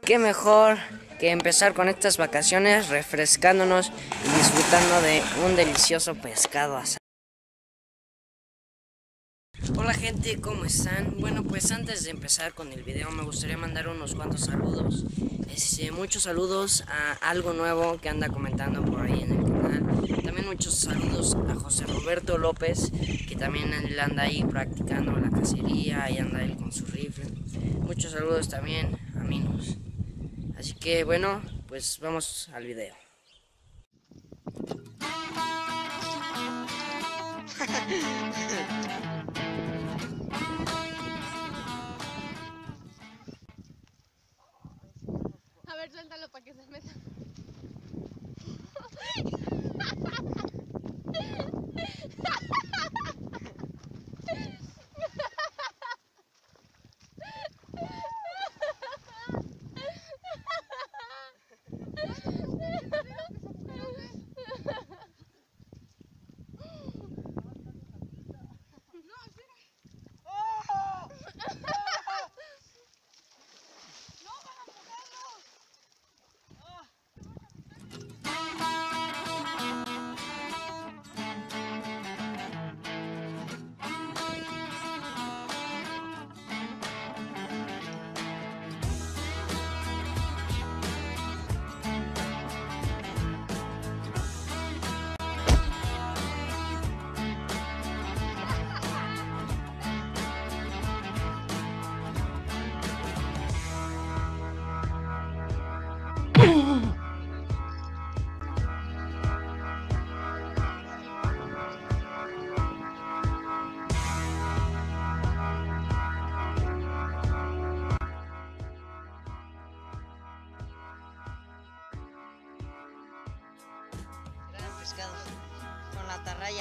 qué mejor que empezar con estas vacaciones refrescándonos y disfrutando de un delicioso pescado asado. Hola gente, ¿cómo están? Bueno, pues antes de empezar con el video me gustaría mandar unos cuantos saludos. Muchos saludos a Algo Nuevo que anda comentando por ahí en el canal. También muchos saludos a José Roberto López, que también él anda ahí practicando la cacería y anda él con su rifle. Muchos saludos también a Minos. Así que bueno, pues vamos al video. A ver, suéltalo para que se meta. Pescado con la atarraya.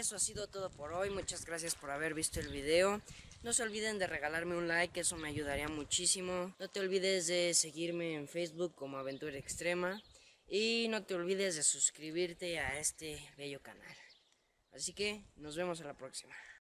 eso ha sido todo por hoy. Muchas gracias por haber visto el video. No se olviden de regalarme un like, eso me ayudaría muchísimo. No te olvides de seguirme en Facebook como Aventura Extrema. Y no te olvides de suscribirte a este bello canal. Así que nos vemos a la próxima.